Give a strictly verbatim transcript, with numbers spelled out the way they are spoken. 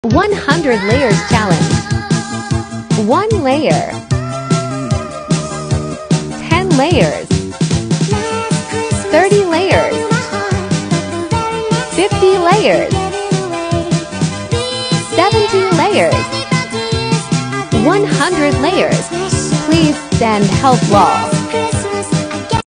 one hundred layers challenge. one layer. ten layers. thirty layers. fifty layers. seventy layers. one hundred layers. Please stand help wall.